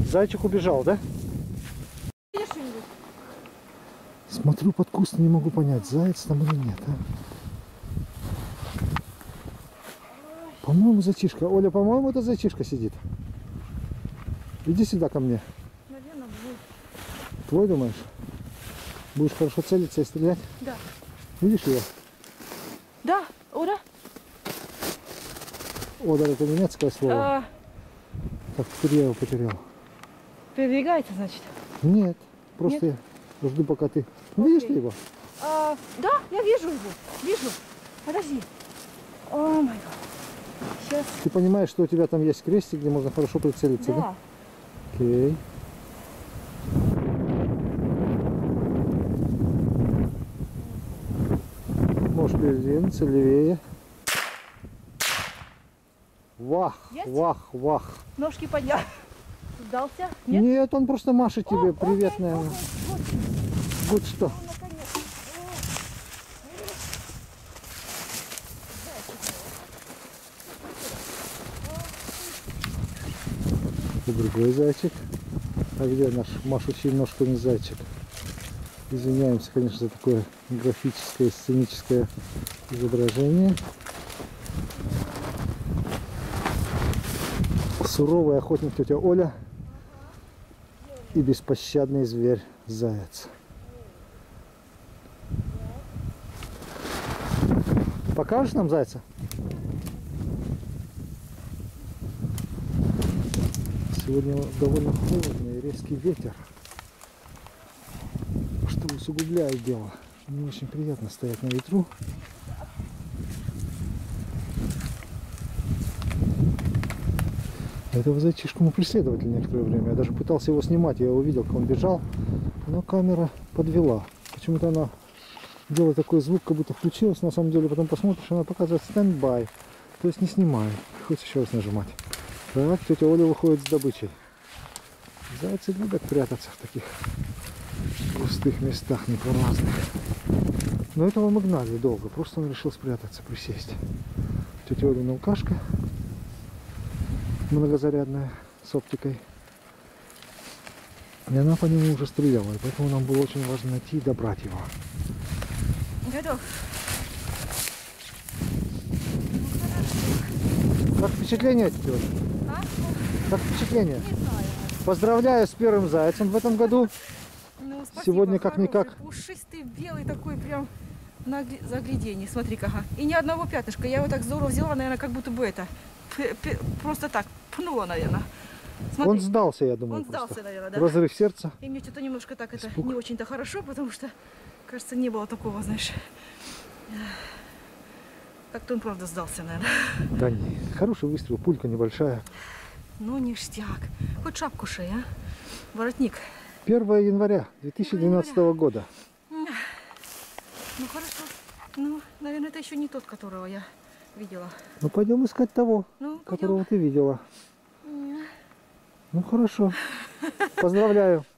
Зайчик убежал, да? Смотрю под куст, не могу понять, заяц там или нет. А? По-моему, зайчишка. Оля, по-моему, это зайчишка сидит. Иди сюда ко мне. Наверное, будет. Твой, думаешь? Будешь хорошо целиться и стрелять? Да. Видишь ее? Да, Ода. Ода, это немецкое слово. Так, теперь я его потерял. Передвигается, значит? Нет, просто Нет? я жду, пока ты... Видишь ты его? Да, я вижу его. Вижу. Подожди. О май гад. Сейчас. Ты понимаешь, что у тебя там есть крестик, где можно хорошо прицелиться, да? Да. Окей. Можешь передвинуться левее. Вах, Есть? вах, вах. Ножки поднял. Сдался? Нет? Нет, он просто машет тебе. Привет, окей, наверное. окей, вот. Вот что. Ну, наконец. И другой зайчик. А где наш машущий ножками зайчик? Извиняемся, конечно, за такое графическое, сценическое изображение. Суровый охотник тетя Оля и беспощадный зверь заяц. Покажешь нам зайца? Сегодня довольно холодно и резкий ветер, что усугубляет дело. Не очень приятно стоять на ветру. Этого зайчишку мы преследовали некоторое время. Я даже пытался его снимать, я увидел, как он бежал, но камера подвела. Почему-то она делает такой звук, как будто включилась, на самом деле потом посмотришь, она показывает стендбай, то есть не снимает. Приходится еще раз нажимать. Так, тетя Оля выходит с добычей. Зайцы любят прятаться в таких пустых местах непролазных. Но этого мы гнали долго, просто он решил спрятаться, присесть. Тетя Оля мелкашка, многозарядная, с оптикой. И она по нему уже стреляла, и поэтому нам было очень важно найти и добрать его. Готов. Как впечатление, тетя Оля? А? Как впечатление? Не знаю. Поздравляю с первым зайцем в этом году. Ну, спасибо, Сегодня как-никак. хороший, пушистый, белый такой прям на загляденье. Смотри-ка, ага. И ни одного пятнышка. Я его так здорово взяла, наверное, как будто бы это. Просто так пнула, наверное. Смотри. Он сдался, я думаю. Он сдался, просто. наверное, да. Разрыв сердца. И мне что-то немножко так это Испуг. не очень-то хорошо, потому что, кажется, не было такого, знаешь. Как-то он правда сдался, наверное. Да не, хороший выстрел, пулька небольшая. Ну, ништяк. Хоть шапку шеи, а? Воротник. 1 января 2012 года. Ну, хорошо. Ну, наверное, это еще не тот, которого я видела. Ну, пойдем искать того, Ну, которого ты видела. Ну, хорошо. Поздравляю.